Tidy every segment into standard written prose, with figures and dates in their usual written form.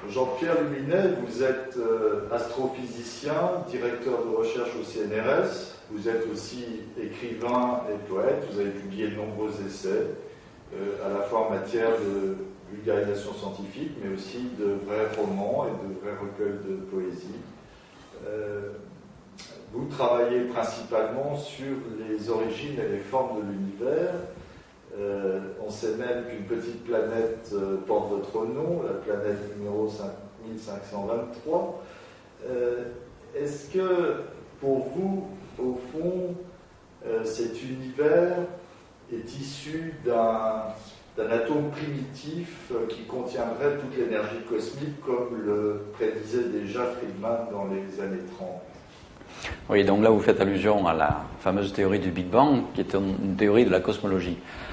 Jean-Pierre Luminet, vous êtes astrophysicien, directeur de recherche au CNRS, vous êtes aussi écrivain et poète, vous avez publié de nombreux essais, à la fois en matière de vulgarisation scientifique, mais aussi de vrais romans et de vrais recueils de poésie. Vous travaillez principalement sur les origines et les formes de l'univers. On sait même qu'une petite planète porte votre nom, la planète numéro 5523. Est-ce que, pour vous, au fond, cet univers est issu d'un atome primitif qui contiendrait toute l'énergie cosmique, comme le prédisait déjà Friedman dans les années 30? Oui, donc là vous faites allusion à la fameuse théorie du Big Bang, qui est une théorie de la cosmologie.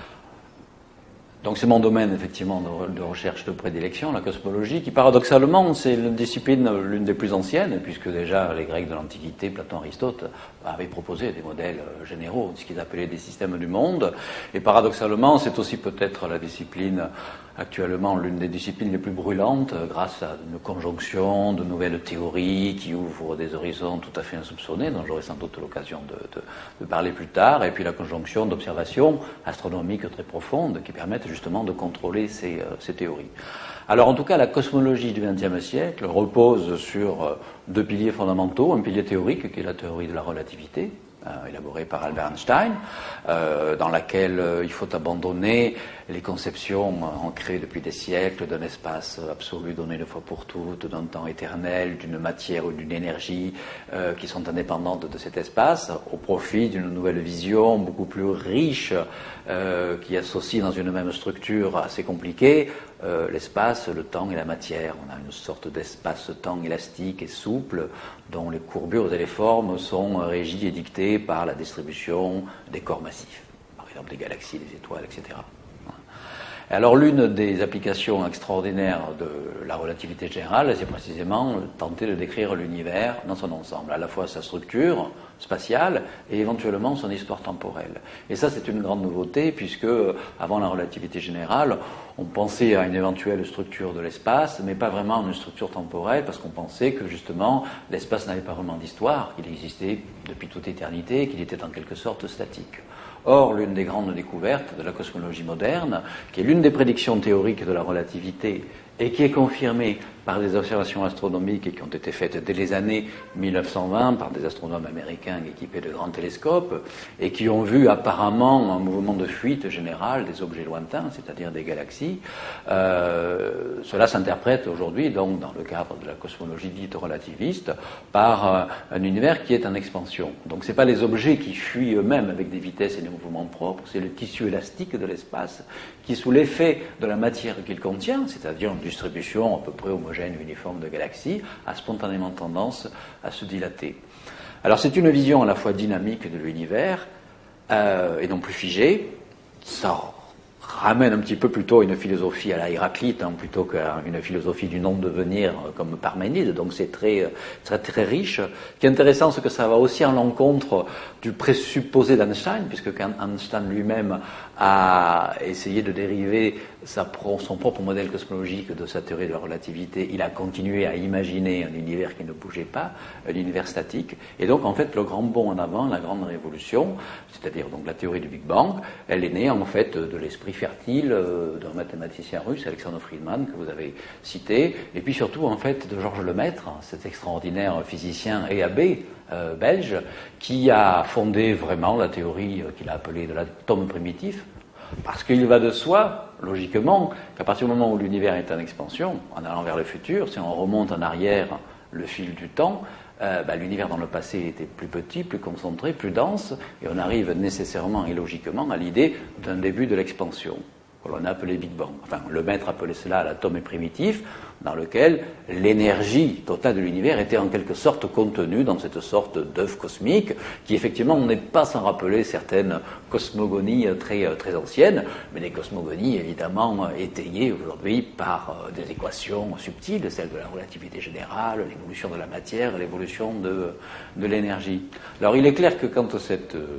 Donc c'est mon domaine effectivement de recherche de prédilection, la cosmologie, qui paradoxalement c'est une discipline l'une des plus anciennes, puisque déjà les Grecs de l'Antiquité, Platon, Aristote, avaient proposé des modèles généraux, ce qu'ils appelaient des systèmes du monde, et paradoxalement c'est aussi peut-être la discipline actuellement l'une des disciplines les plus brûlantes, grâce à une conjonction de nouvelles théories qui ouvrent des horizons tout à fait insoupçonnés, dont j'aurai sans doute l'occasion de parler plus tard, et puis la conjonction d'observations astronomiques très profondes qui permettent justement de contrôler ces théories. Alors en tout cas, la cosmologie du XXe siècle repose sur deux piliers fondamentaux, un pilier théorique qui est la théorie de la relativité, élaborée par Albert Einstein, dans laquelle il faut abandonner les conceptions ancrées depuis des siècles d'un espace absolu donné une fois pour toutes, d'un temps éternel, d'une matière ou d'une énergie qui sont indépendantes de cet espace, au profit d'une nouvelle vision beaucoup plus riche qui associe dans une même structure assez compliquée l'espace, le temps et la matière. On a une sorte d'espace-temps élastique et souple dont les courbures et les formes sont régies et dictées par la distribution des corps massifs, par exemple des galaxies, des étoiles, etc. Alors l'une des applications extraordinaires de la relativité générale, c'est précisément tenter de décrire l'univers dans son ensemble, à la fois sa structure spatiale et éventuellement son histoire temporelle. Et ça c'est une grande nouveauté puisque avant la relativité générale, on pensait à une éventuelle structure de l'espace, mais pas vraiment une structure temporelle parce qu'on pensait que justement l'espace n'avait pas vraiment d'histoire, qu'il existait depuis toute éternité, qu'il était en quelque sorte statique. Or, l'une des grandes découvertes de la cosmologie moderne, qui est l'une des prédictions théoriques de la relativité et qui est confirmée par des observations astronomiques qui ont été faites dès les années 1920 par des astronomes américains équipés de grands télescopes et qui ont vu apparemment un mouvement de fuite général des objets lointains, c'est-à-dire des galaxies. Cela s'interprète aujourd'hui, donc, dans le cadre de la cosmologie dite relativiste, par un univers qui est en expansion. Donc, ce n'est pas les objets qui fuient eux-mêmes avec des vitesses et des mouvements propres, c'est le tissu élastique de l'espace qui, sous l'effet de la matière qu'il contient, c'est-à-dire une distribution à peu près homogène et uniforme de galaxies, a spontanément tendance à se dilater. Alors c'est une vision à la fois dynamique de l'univers et non plus figée. Ça ramène un petit peu plutôt à une philosophie à la Héraclite plutôt qu'à une philosophie du non-devenir comme Parménide, donc c'est très, très, très riche. Ce qui est intéressant, c'est que ça va aussi à l'encontre du présupposé d'Einstein, puisque quand Einstein lui-même a essayé de dériver son propre modèle cosmologique de sa théorie de la relativité, il a continué à imaginer un univers qui ne bougeait pas, un univers statique, et donc en fait le grand bond en avant, la grande révolution, c'est-à-dire donc la théorie du Big Bang, elle est née en fait de l'esprit fertile d'un mathématicien russe, Alexander Friedman, que vous avez cité, et puis surtout en fait de Georges Lemaître, cet extraordinaire physicien et abbé belge, qui a fondé vraiment la théorie qu'il a appelée de l'atome primitif, parce qu'il va de soi, logiquement, qu'à partir du moment où l'univers est en expansion, en allant vers le futur, si on remonte en arrière le fil du temps, l'univers dans le passé était plus petit, plus concentré, plus dense, et on arrive nécessairement et logiquement à l'idée d'un début de l'expansion, que l'on a appelé Big Bang. Enfin, le maître appelait cela l'atome primitif, dans lequel l'énergie totale de l'univers était en quelque sorte contenue dans cette sorte d'œuf cosmique, qui effectivement n'est pas sans rappeler certaines cosmogonies très, très anciennes, mais des cosmogonies évidemment étayées aujourd'hui par des équations subtiles, celles de la relativité générale, l'évolution de la matière, l'évolution de l'énergie. Alors il est clair que quand cette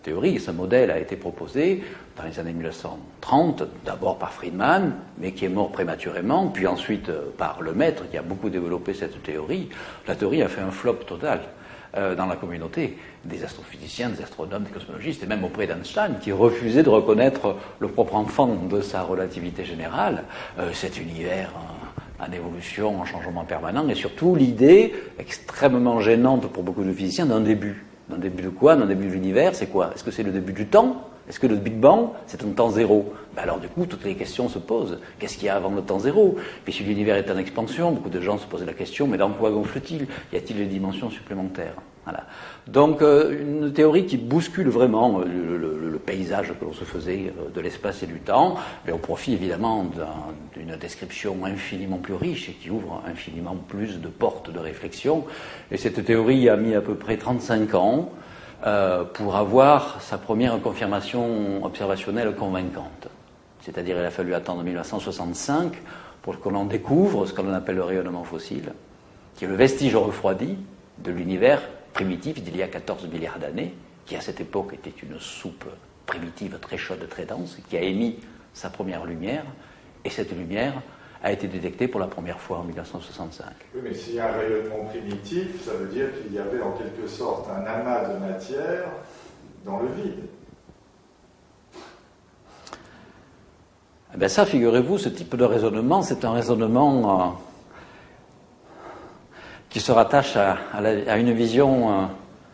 théorie, et ce modèle a été proposé dans les années 1930, d'abord par Friedman, mais qui est mort prématurément, puis ensuite par Lemaître, qui a beaucoup développé cette théorie. La théorie a fait un flop total dans la communauté des astrophysiciens, des astronomes, des cosmologistes, et même auprès d'Einstein, qui refusait de reconnaître le propre enfant de sa relativité générale, cet univers en évolution, en changement permanent, et surtout l'idée extrêmement gênante pour beaucoup de physiciens d'un début. D'un début de quoi? D'un début de l'univers, c'est quoi? Est-ce que c'est le début du temps? Est-ce que le Big Bang, c'est un temps zéro? Alors du coup, toutes les questions se posent. Qu'est-ce qu'il y a avant le temps zéro? Puis si l'univers est en expansion, beaucoup de gens se posaient la question, mais dans quoi gonfle-t-il? Y a-t-il des dimensions supplémentaires? Voilà. Donc une théorie qui bouscule vraiment le paysage que l'on se faisait de l'espace et du temps, mais au profit évidemment d'une description infiniment plus riche et qui ouvre infiniment plus de portes de réflexion. Et cette théorie a mis à peu près 35 ans pour avoir sa première confirmation observationnelle convaincante. C'est-à-dire il a fallu attendre 1965 pour que l'on découvre ce que l'on appelle le rayonnement fossile, qui est le vestige refroidi de l'univers primitif d'il y a 14 milliards d'années, qui à cette époque était une soupe primitive très chaude, très dense, qui a émis sa première lumière, et cette lumière a été détectée pour la première fois en 1965. Oui, mais s'il y a un rayonnement primitif, ça veut dire qu'il y avait en quelque sorte un amas de matière dans le vide. Eh bien ça, figurez-vous, ce type de raisonnement, c'est un raisonnement qui se rattache à une vision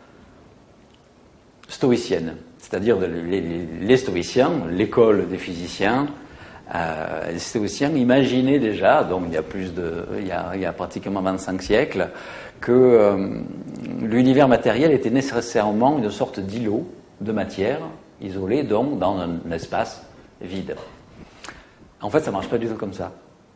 stoïcienne. C'est-à-dire les stoïciens, l'école des physiciens, les stoïciens imaginaient déjà, donc il y a pratiquement 25 siècles, que l'univers matériel était nécessairement une sorte d'îlot de matière, isolé donc dans un espace vide. En fait, ça ne marche pas du tout comme ça.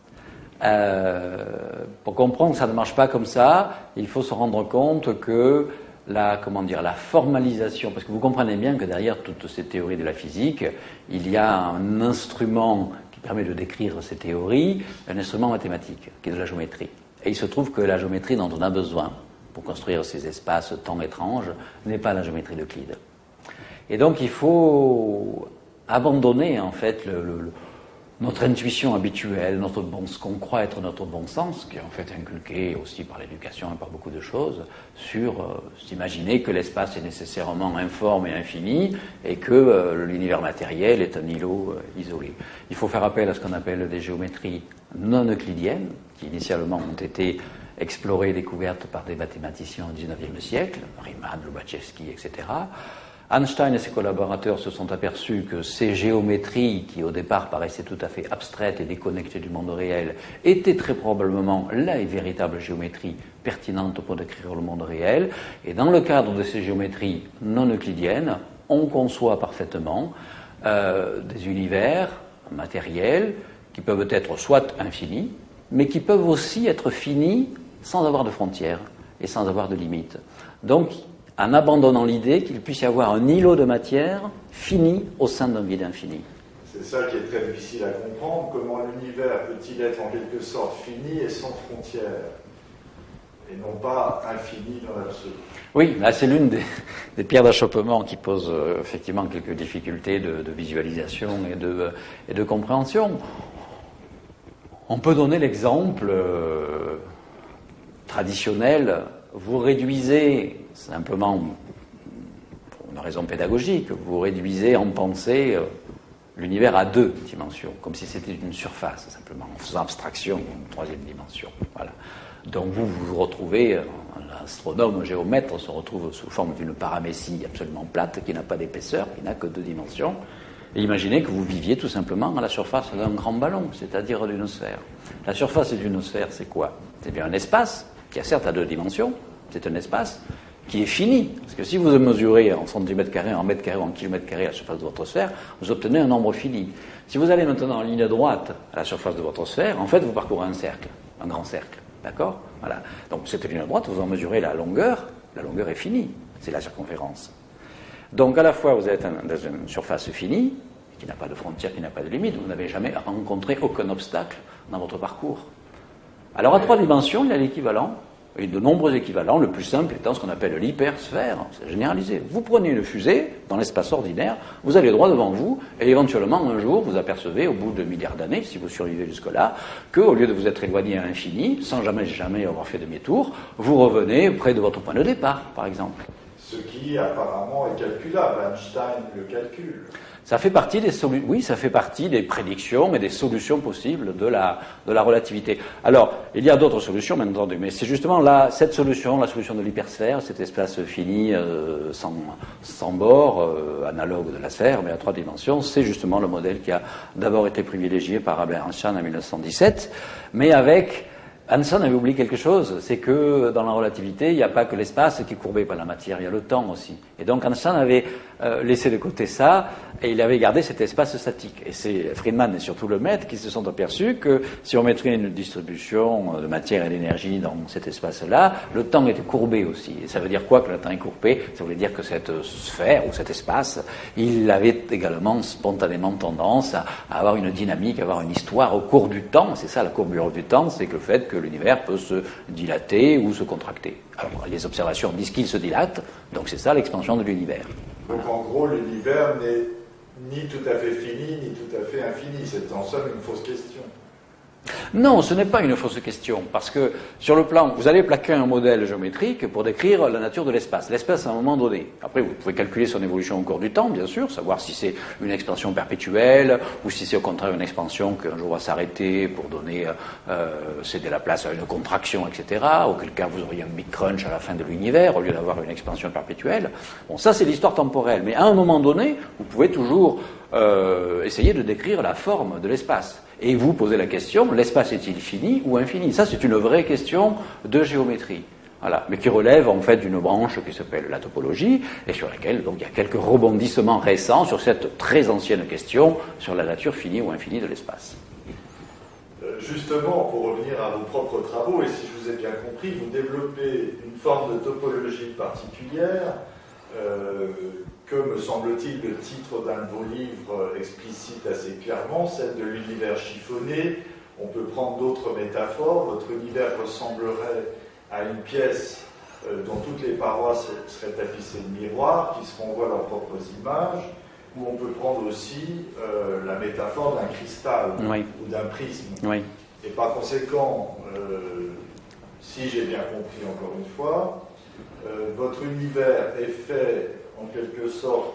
Pour comprendre que ça ne marche pas comme ça, il faut se rendre compte que la formalisation, parce que vous comprenez bien que derrière toutes ces théories de la physique, il y a un instrument qui permet de décrire ces théories, un instrument mathématique, qui est de la géométrie. Et il se trouve que la géométrie dont on a besoin pour construire ces espaces-temps étranges n'est pas la géométrie d'Euclide. Et donc il faut abandonner en fait notre intuition habituelle, ce qu'on croit être notre bon sens, qui est en fait inculqué aussi par l'éducation et par beaucoup de choses, sur s'imaginer que l'espace est nécessairement informe et infini, et que l'univers matériel est un îlot isolé. Il faut faire appel à ce qu'on appelle des géométries non euclidiennes, qui initialement ont été explorées et découvertes par des mathématiciens au XIXe siècle, Riemann, Lobachevsky, etc., Einstein et ses collaborateurs se sont aperçus que ces géométries, qui au départ paraissaient tout à fait abstraites et déconnectées du monde réel, étaient très probablement la véritable géométrie pertinente pour décrire le monde réel. Et dans le cadre de ces géométries non euclidiennes, on conçoit parfaitement des univers matériels qui peuvent être soit infinis, mais qui peuvent aussi être finis sans avoir de frontières et sans avoir de limites. Donc, en abandonnant l'idée qu'il puisse y avoir un îlot de matière fini au sein d'un vide infini. C'est ça qui est très difficile à comprendre. Comment l'univers peut-il être en quelque sorte fini et sans frontières, et non pas infini dans l'absolu? Oui, là c'est l'une des pierres d'achoppement qui pose effectivement quelques difficultés de visualisation et de compréhension. On peut donner l'exemple traditionnel. Vous réduisez simplement, pour une raison pédagogique, vous réduisez en pensée l'univers à 2 dimensions, comme si c'était une surface, simplement, en faisant abstraction d'une 3e dimension. Voilà. Donc vous vous retrouvez, l'astronome, géomètre se retrouve sous forme d'une paramécie absolument plate, qui n'a pas d'épaisseur, qui n'a que 2 dimensions. Et imaginez que vous viviez tout simplement à la surface d'un grand ballon, c'est-à-dire d'une sphère. La surface d'une sphère, c'est quoi? C'est bien un espace qui a certes à 2 dimensions, c'est un espace qui est fini. Parce que si vous mesurez en centimètres carrés, en mètres carrés ou en kilomètres carrés la surface de votre sphère, vous obtenez un nombre fini. Si vous allez maintenant en ligne droite à la surface de votre sphère, en fait, vous parcourez un cercle, un grand cercle. D'accord? Voilà. Donc, cette ligne droite, vous en mesurez la longueur est finie. C'est la circonférence. Donc, à la fois, vous êtes dans une surface finie, qui n'a pas de frontières, qui n'a pas de limite. Vous n'avez jamais rencontré aucun obstacle dans votre parcours. Alors, à 3 dimensions, il y a l'équivalent. et de nombreux équivalents, le plus simple étant ce qu'on appelle l'hypersphère, c'est généralisé. Vous prenez une fusée dans l'espace ordinaire, vous allez droit devant vous, et éventuellement un jour vous apercevez, au bout de milliards d'années, si vous survivez jusque-là, qu'au lieu de vous être éloigné à l'infini, sans jamais avoir fait demi-tour, vous revenez près de votre point de départ, par exemple. Ce qui apparemment est calculable, Einstein le calcule. Ça fait partie ça fait partie des prédictions et des solutions possibles de la relativité. Alors, il y a d'autres solutions, bien entendu, mais c'est justement cette solution, la solution de l'hypersphère, cet espace fini sans bord, analogue de la sphère, mais à 3 dimensions, c'est justement le modèle qui a d'abord été privilégié par Albert Einstein en 1917, mais Einstein avait oublié quelque chose, c'est que dans la relativité, il n'y a pas que l'espace qui est courbé par la matière, il y a le temps aussi. Et donc Einstein avait laissé de côté ça, et il avait gardé cet espace statique. Et c'est Friedman et surtout Lemaitre qui se sont aperçus que si on mettrait une distribution de matière et d'énergie dans cet espace-là, le temps était courbé aussi. Et ça veut dire quoi que le temps est courbé? Ça voulait dire que cette sphère ou cet espace, il avait également spontanément tendance à avoir une dynamique, à avoir une histoire au cours du temps. C'est ça la courbure du temps, c'est que le fait que l'univers peut se dilater ou se contracter. Alors, les observations disent qu'il se dilate, donc c'est ça l'expansion de l'univers. Donc en gros, l'univers n'est ni tout à fait fini, ni tout à fait infini. C'est en somme une fausse question. Non, ce n'est pas une fausse question, parce que sur le plan, vous allez plaquer un modèle géométrique pour décrire la nature de l'espace. L'espace à un moment donné. Après, vous pouvez calculer son évolution au cours du temps, bien sûr, savoir si c'est une expansion perpétuelle, ou si c'est au contraire une expansion qu'un jour va s'arrêter pour céder la place à une contraction, etc. Auquel cas vous auriez un big crunch à la fin de l'univers, au lieu d'avoir une expansion perpétuelle. Bon, ça c'est l'histoire temporelle, mais à un moment donné, vous pouvez toujours essayer de décrire la forme de l'espace. Et vous posez la question, l'espace est-il fini ou infini? Ça, c'est une vraie question de géométrie. Voilà, mais qui relève en fait d'une branche qui s'appelle la topologie, et sur laquelle donc, il y a quelques rebondissements récents sur cette très ancienne question sur la nature finie ou infinie de l'espace. Justement, pour revenir à vos propres travaux, et si je vous ai bien compris, vous développez une forme de topologie particulière, que, me semble-t-il, le titre d'un de vos livres explicite assez clairement, celle de l'univers chiffonné. On peut prendre d'autres métaphores. Votre univers ressemblerait à une pièce dont toutes les parois seraient tapissées de miroirs qui se renvoient leurs propres images, ou on peut prendre aussi la métaphore d'un cristal ou d'un prisme. Oui. Et par conséquent, si j'ai bien compris encore une fois, votre univers est fait en quelque sorte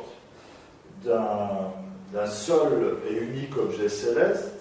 d'un seul et unique objet céleste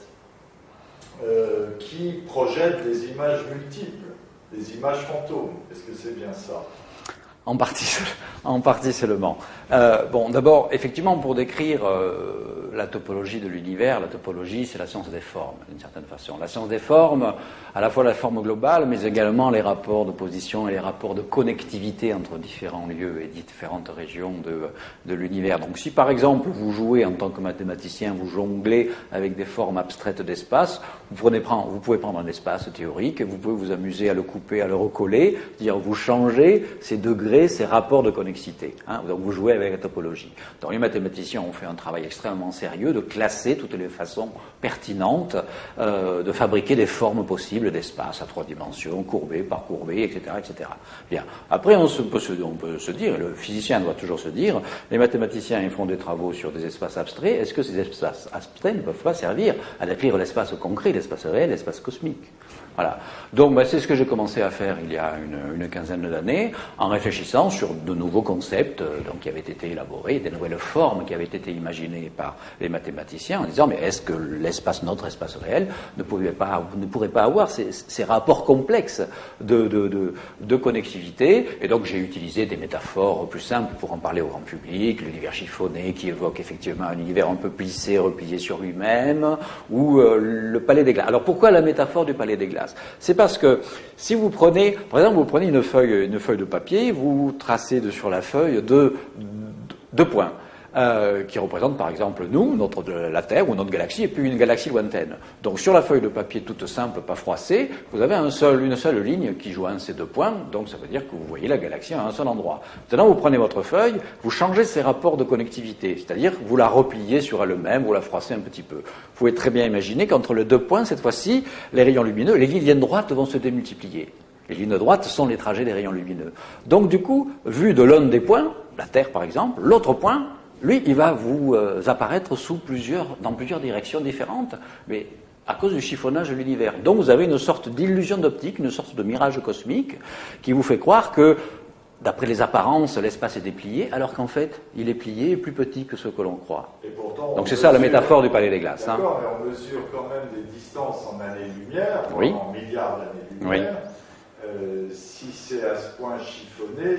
qui projette des images multiples, des images fantômes. Est-ce que c'est bien ça ? En partie seulement. Bon, d'abord, effectivement, pour décrire la topologie de l'univers, la topologie, c'est la science des formes, d'une certaine façon. La science des formes, à la fois la forme globale, mais également les rapports de position et les rapports de connectivité entre différents lieux et différentes régions de l'univers. Donc, si par exemple, vous jouez en tant que mathématicien, vous jonglez avec des formes abstraites d'espace, vous pouvez prendre un espace théorique, vous pouvez vous amuser à le couper, à le recoller, c'est-à-dire vous changez ces degrés, ces rapports de connexité. Donc vous jouez avec la topologie. Donc les mathématiciens ont fait un travail extrêmement sérieux de classer toutes les façons pertinentes de fabriquer des formes possibles d'espace à 3 dimensions, courbées, par courbées, etc., etc. Bien. Après, on peut se dire, le physicien doit toujours se dire, les mathématiciens ils font des travaux sur des espaces abstraits, est-ce que ces espaces abstraits ne peuvent pas servir à décrire l'espace concret, l'espace réel, l'espace cosmique? Voilà. Donc, c'est ce que j'ai commencé à faire il y a une quinzaine d'années, en réfléchissant sur de nouveaux concepts qui avaient été élaborés, des nouvelles formes qui avaient été imaginées par les mathématiciens, en disant, mais est-ce que notre espace réel, ne pourrait pas avoir ces rapports complexes de connectivité? Et donc, j'ai utilisé des métaphores plus simples pour en parler au grand public, l'univers chiffonné qui évoque effectivement un univers un peu plissé, replié sur lui-même, ou le palais des glaces. Alors, pourquoi la métaphore du palais des glaces? C'est parce que si vous prenez, par exemple, vous prenez une feuille de papier, vous tracez sur la feuille deux points qui représentent par exemple la Terre ou notre galaxie, et puis une galaxie lointaine. Donc sur la feuille de papier toute simple, pas froissée, vous avez une seule ligne qui joint ces 2 points, donc ça veut dire que vous voyez la galaxie à un seul endroit. Maintenant, vous prenez votre feuille, vous changez ces rapports de connectivité, c'est-à-dire que vous la repliez sur elle-même, vous la froissez un petit peu. Vous pouvez très bien imaginer qu'entre les 2 points, cette fois-ci, les rayons lumineux, les lignes droites vont se démultiplier. Les lignes droites sont les trajets des rayons lumineux. Donc du coup, vu de l'un des points, la Terre par exemple, l'autre point, lui, il va vous apparaître dans plusieurs directions différentes, mais à cause du chiffonnage de l'univers. Donc vous avez une sorte d'illusion d'optique, une sorte de mirage cosmique qui vous fait croire que, d'après les apparences, l'espace est déplié, alors qu'en fait, il est plié et plus petit que ce que l'on croit. Et pourtant, donc c'est ça la métaphore du Palais des Glaces. D'accord, mais on mesure quand même des distances en années-lumière, oui. en milliards d'années-lumière. Oui. Si c'est à ce point chiffonné,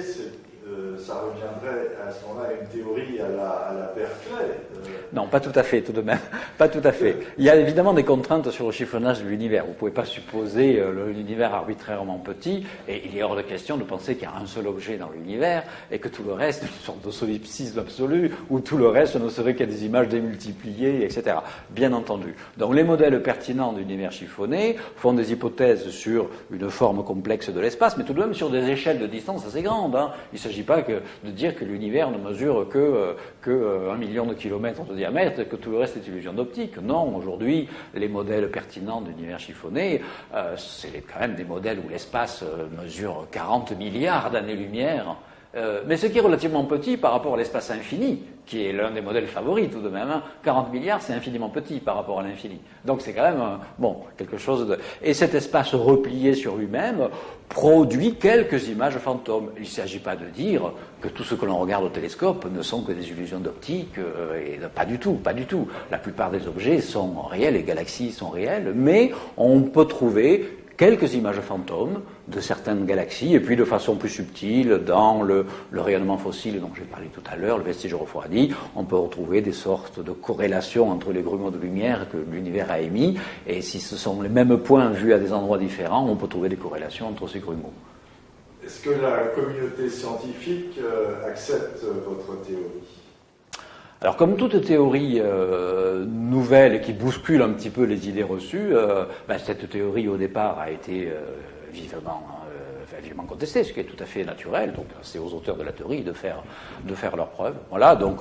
ça reviendrait à ce moment-là à une théorie à la Berkeley. Non, pas tout à fait, tout de même. Pas tout à fait. Il y a évidemment des contraintes sur le chiffonnage de l'univers. Vous ne pouvez pas supposer l'univers arbitrairement petit, et il est hors de question de penser qu'il y a un seul objet dans l'univers, et que tout le reste est une sorte de solipsisme absolu, où tout le reste ne serait qu'à des images démultipliées, etc. Bien entendu. Donc les modèles pertinents d'univers chiffonné font des hypothèses sur une forme complexe de l'espace, mais tout de même sur des échelles de distance assez grandes. Il ne s'agit pas de dire que l'univers ne mesure que 1 million de kilomètres de diamètre et que tout le reste est illusion d'optique. Non, aujourd'hui, les modèles pertinents d'univers chiffonné, c'est quand même des modèles où l'espace mesure 40 milliards d'années-lumière. Mais ce qui est relativement petit par rapport à l'espace infini, qui est l'un des modèles favoris tout de même. 40 milliards, c'est infiniment petit par rapport à l'infini. Donc c'est quand même, quelque chose de... Et cet espace replié sur lui-même produit quelques images fantômes. Il ne s'agit pas de dire que tout ce que l'on regarde au télescope ne sont que des illusions d'optique, et pas du tout, pas du tout. La plupart des objets sont réels, les galaxies sont réelles, mais on peut trouver quelques images fantômes de certaines galaxies, et puis de façon plus subtile, dans le rayonnement fossile dont j'ai parlé tout à l'heure, le vestige refroidi, on peut retrouver des sortes de corrélations entre les grumeaux de lumière que l'univers a émis, et si ce sont les mêmes points vus à des endroits différents, on peut trouver des corrélations entre ces grumeaux. Est-ce que la communauté scientifique accepte votre théorie ? Alors, comme toute théorie nouvelle qui bouscule un petit peu les idées reçues, cette théorie au départ a été vivement contestée, ce qui est tout à fait naturel. Donc, c'est aux auteurs de la théorie de faire leurs preuves. Voilà, donc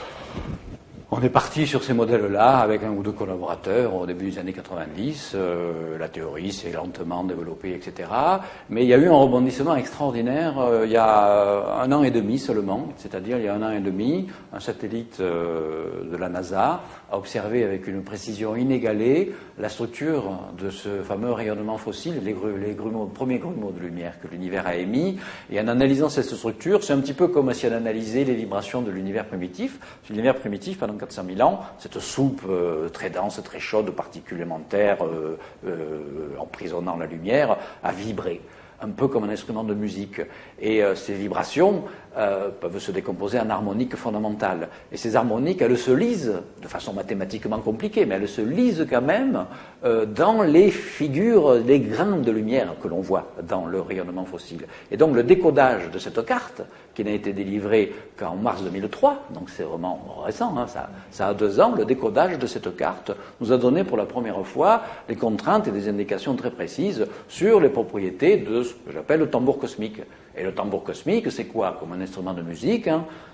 on est parti sur ces modèles-là avec un ou deux collaborateurs au début des années 90. La théorie s'est lentement développée, etc. Mais il y a eu un rebondissement extraordinaire il y a 1 an et demi seulement. C'est-à-dire, il y a 1 an et demi, un satellite de la NASA a observé avec une précision inégalée la structure de ce fameux rayonnement fossile, les premiers grumeaux de lumière que l'univers a émis. Et en analysant cette structure, c'est un petit peu comme si on analysait les vibrations de l'univers primitif. L'univers primitif, pendant 400 000 ans, cette soupe très dense, très chaude de particules élémentaires emprisonnant la lumière, a vibré, un peu comme un instrument de musique. Et ces vibrations peuvent se décomposer en harmoniques fondamentales. Et ces harmoniques, elles se lisent, de façon mathématiquement compliquée, mais elles se lisent quand même dans les figures, les grains de lumière que l'on voit dans le rayonnement fossile. Et donc le décodage de cette carte, qui n'a été délivré qu'en mars 2003, donc c'est vraiment récent, ça a 2 ans, le décodage de cette carte nous a donné pour la première fois des contraintes et des indications très précises sur les propriétés de ce que j'appelle le tambour cosmique. Et le tambour cosmique, c'est quoi? Comme un instrument de musique.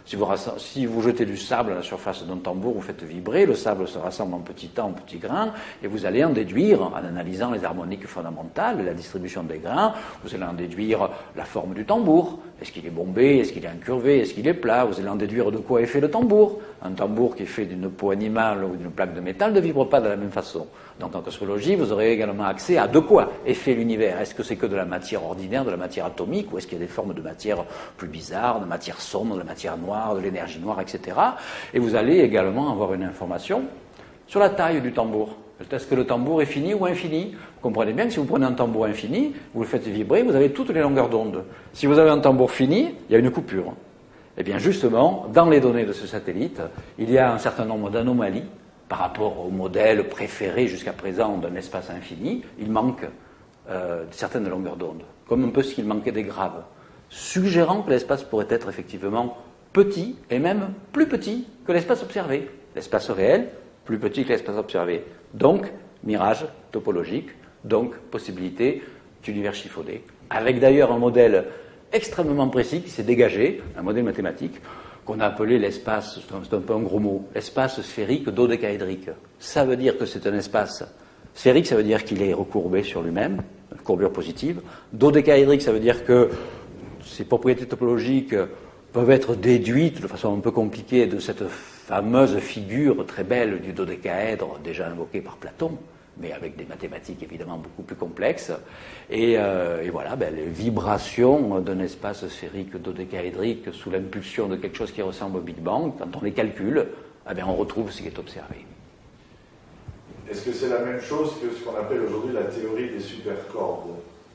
Si vous jetez du sable à la surface d'un tambour, vous faites vibrer, le sable se rassemble en petits temps, en petits grains, et vous allez en déduire, en analysant les harmoniques fondamentales, la distribution des grains, vous allez en déduire la forme du tambour. Est-ce qu'il est bombé? Est-ce qu'il est incurvé? Est-ce qu'il est plat? Vous allez en déduire de quoi est fait le tambour. Un tambour qui est fait d'une peau animale ou d'une plaque de métal ne vibre pas de la même façon. Donc en cosmologie, vous aurez également accès à de quoi est fait l'univers. Est-ce que c'est que de la matière ordinaire, de la matière atomique, ou est-ce qu'il y a des formes de matière plus bizarres, de matière sombre, de matière noire, de l'énergie noire, etc. Et vous allez également avoir une information sur la taille du tambour. Est-ce que le tambour est fini ou infini? Vous comprenez bien que si vous prenez un tambour infini, vous le faites vibrer, vous avez toutes les longueurs d'onde. Si vous avez un tambour fini, il y a une coupure. Eh bien justement, dans les données de ce satellite, il y a un certain nombre d'anomalies par rapport au modèle préféré jusqu'à présent d'un espace infini. Il manque certaines longueurs d'onde, comme un peu ce qu'il manquait des graves, suggérant que l'espace pourrait être effectivement petit, et même plus petit que l'espace observé. L'espace réel, plus petit que l'espace observé. Donc, mirage topologique, donc possibilité d'univers chiffonné. Avec d'ailleurs un modèle extrêmement précis qui s'est dégagé, un modèle mathématique, qu'on a appelé l'espace, c'est un peu un gros mot, l'espace sphérique dodécaédrique. Ça veut dire que c'est un espace sphérique, ça veut dire qu'il est recourbé sur lui-même, courbure positive. Dodécaédrique, ça veut dire que ces propriétés topologiques peuvent être déduites de façon un peu compliquée de cette fameuse figure très belle du dodécaèdre déjà invoquée par Platon, mais avec des mathématiques évidemment beaucoup plus complexes. Et voilà, les vibrations d'un espace sphérique dodécaédrique sous l'impulsion de quelque chose qui ressemble au Big Bang, quand on les calcule, on retrouve ce qui est observé. Est-ce que c'est la même chose que ce qu'on appelle aujourd'hui la théorie des supercordes?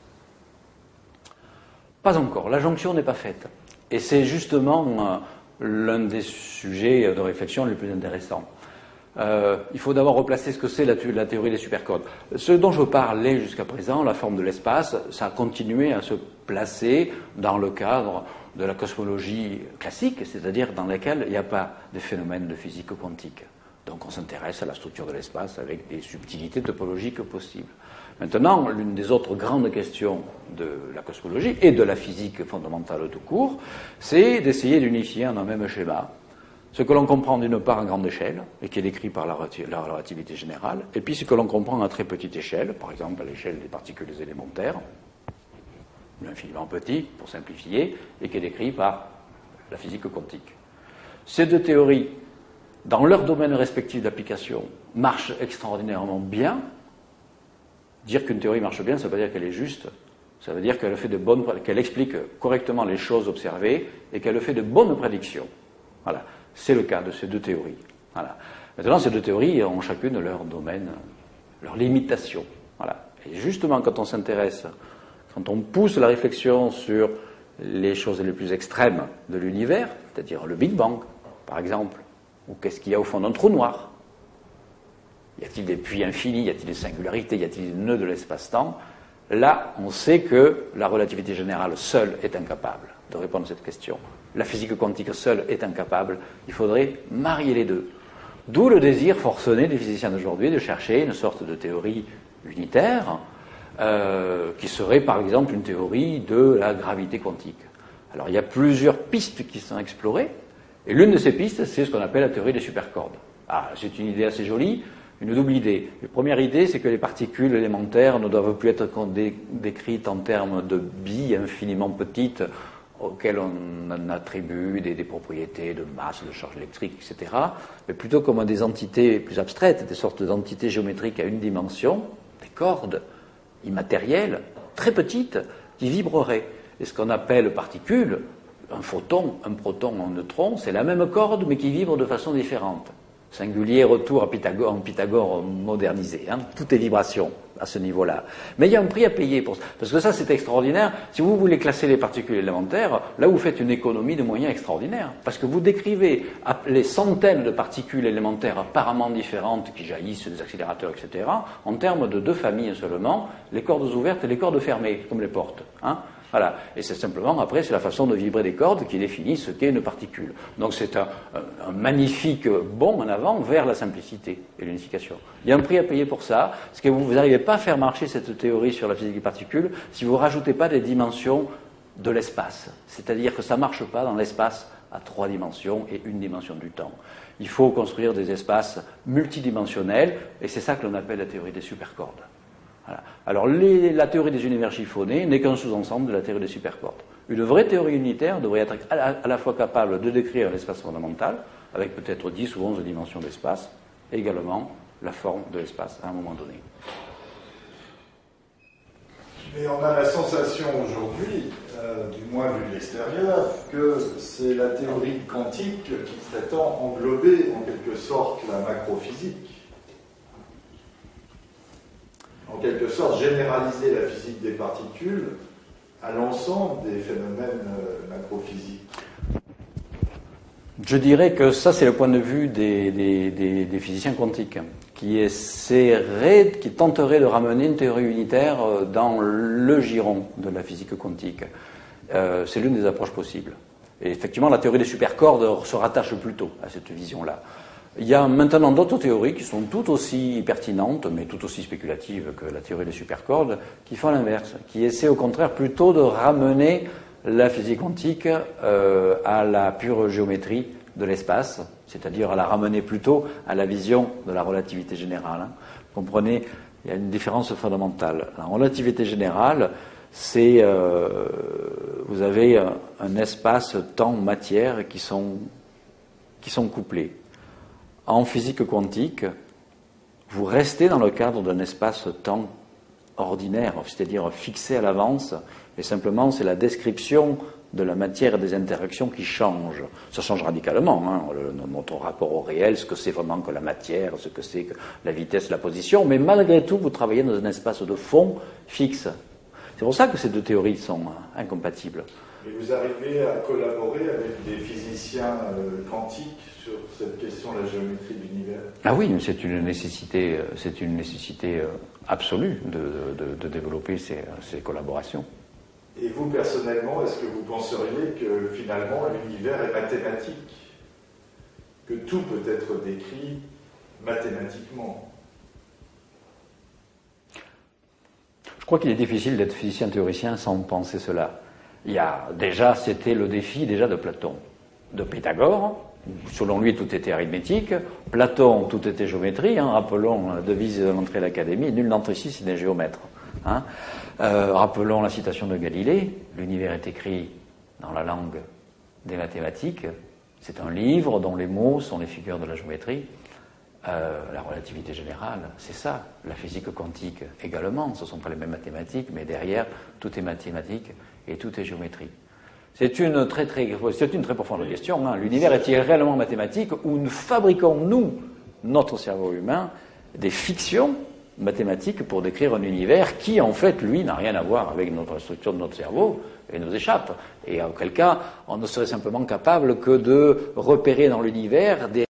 Pas encore, la jonction n'est pas faite. Et c'est justement l'un des sujets de réflexion les plus intéressants. Il faut d'abord replacer ce que c'est la théorie des supercordes. Ce dont je parlais jusqu'à présent, la forme de l'espace, ça a continué à se placer dans le cadre de la cosmologie classique, c'est-à-dire dans laquelle il n'y a pas de phénomènes de physique quantique. Donc on s'intéresse à la structure de l'espace avec des subtilités topologiques possibles. Maintenant, l'une des autres grandes questions de la cosmologie et de la physique fondamentale tout court, c'est d'essayer d'unifier en un même schéma ce que l'on comprend d'une part à grande échelle, et qui est décrit par la relativité générale, et puis ce que l'on comprend à très petite échelle, par exemple à l'échelle des particules élémentaires, l'infiniment petit, pour simplifier, et qui est décrit par la physique quantique. Ces deux théories, dans leur domaine respectif d'application, marchent extraordinairement bien. Dire qu'une théorie marche bien, ça ne veut pas dire qu'elle est juste, ça veut dire qu'elle explique correctement les choses observées et qu'elle fait de bonnes prédictions. Voilà. C'est le cas de ces deux théories. Voilà. Maintenant, ces deux théories ont chacune leur domaine, leur limitation. Voilà. Et justement, quand on s'intéresse, quand on pousse la réflexion sur les choses les plus extrêmes de l'univers, c'est-à-dire le Big Bang, par exemple, ou qu'est-ce qu'il y a au fond d'un trou noir? Y a-t-il des puits infinis? Y a-t-il des singularités? Y a-t-il des nœuds de l'espace-temps? Là, on sait que la relativité générale seule est incapable de répondre à cette question. La physique quantique seule est incapable. Il faudrait marier les deux. D'où le désir forcené des physiciens d'aujourd'hui de chercher une sorte de théorie unitaire qui serait par exemple une théorie de la gravité quantique. Alors il y a plusieurs pistes qui sont explorées, et l'une de ces pistes, c'est ce qu'on appelle la théorie des supercordes. Ah, c'est une idée assez jolie, une double idée. La première idée, c'est que les particules élémentaires ne doivent plus être décrites en termes de billes infiniment petites auxquelles on attribue des propriétés de masse, de charge électrique, etc., mais plutôt comme des entités plus abstraites, des sortes d'entités géométriques à une dimension, des cordes immatérielles, très petites, qui vibreraient. Et ce qu'on appelle particules, un photon, un proton, un neutron, c'est la même corde, mais qui vibre de façon différente. Singulier retour à Pythagore, en Pythagore modernisé. Hein. Tout est vibration à ce niveau-là. Mais il y a un prix à payer pour ça. Parce que ça, c'est extraordinaire. Si vous voulez classer les particules élémentaires, là, vous faites une économie de moyens extraordinaire. Parce que vous décrivez les centaines de particules élémentaires apparemment différentes qui jaillissent des accélérateurs, etc., en termes de deux familles seulement, les cordes ouvertes et les cordes fermées, comme les portes. Hein. Voilà. Et c'est simplement, après, c'est la façon de vibrer des cordes qui définit ce qu'est une particule. Donc c'est un magnifique bond en avant vers la simplicité et l'unification. Il y a un prix à payer pour ça, parce que vous n'arrivez pas à faire marcher cette théorie sur la physique des particules si vous ne rajoutez pas des dimensions de l'espace. C'est-à-dire que ça ne marche pas dans l'espace à 3 dimensions et 1 dimension du temps. Il faut construire des espaces multidimensionnels, et c'est ça que l'on appelle la théorie des supercordes. Voilà. Alors, la théorie des univers chiffonnés n'est qu'un sous-ensemble de la théorie des supercordes. Une vraie théorie unitaire devrait être à la fois capable de décrire l'espace fondamental, avec peut-être 10 ou 11 dimensions d'espace, et également la forme de l'espace à un moment donné. Mais on a la sensation aujourd'hui, du moins vu de l'extérieur, que c'est la théorie quantique qui prétend englober en quelque sorte la macrophysique. En quelque sorte, généraliser la physique des particules à l'ensemble des phénomènes macrophysiques. Je dirais que ça, c'est le point de vue des physiciens quantiques, qui tenteraient de ramener une théorie unitaire dans le giron de la physique quantique. C'est l'une des approches possibles. Et effectivement, la théorie des supercordes se rattache plutôt à cette vision-là. Il y a maintenant d'autres théories qui sont tout aussi pertinentes, mais tout aussi spéculatives que la théorie des supercordes, qui font l'inverse, qui essaient au contraire plutôt de ramener la physique quantique à la pure géométrie de l'espace, c'est-à-dire à la ramener plutôt à la vision de la relativité générale. Hein. Vous comprenez, Il y a une différence fondamentale. La relativité générale, c'est vous avez un espace temps-matière qui sont couplés. En physique quantique, vous restez dans le cadre d'un espace-temps ordinaire, c'est-à-dire fixé à l'avance, et simplement c'est la description de la matière et des interactions qui changent. Ça change radicalement, hein, notre rapport au réel, ce que c'est vraiment que la matière, ce que c'est que la vitesse, la position, mais malgré tout, vous travaillez dans un espace de fond fixe. C'est pour ça que ces deux théories sont incompatibles. Et vous arrivez à collaborer avec des physiciens quantiques sur cette question de la géométrie de l'univers? Ah oui, c'est une nécessité absolue de développer ces collaborations. Et vous, personnellement, est-ce que vous penseriez que finalement l'univers est mathématique? Que tout peut être décrit mathématiquement? Je crois qu'il est difficile d'être physicien théoricien sans penser cela. C'était le défi déjà de Platon, de Pythagore. Selon lui, tout était arithmétique. Platon, tout était géométrie. Hein. Rappelons la devise de l'entrée à l'Académie, nul n'entre ici si n'est géomètre. Hein. Rappelons la citation de Galilée, l'univers est écrit dans la langue des mathématiques. C'est un livre dont les mots sont les figures de la géométrie. La relativité générale, c'est ça. La physique quantique également, ce ne sont pas les mêmes mathématiques, mais derrière, tout est mathématique et tout est géométrie. C'est une très profonde question. Hein. L'univers est-il réellement mathématique ou fabriquons-nous, notre cerveau humain, des fictions mathématiques pour décrire un univers qui, en fait, lui, n'a rien à voir avec notre structure de notre cerveau et nous échappe. Et auquel cas, on ne serait simplement capable que de repérer dans l'univers des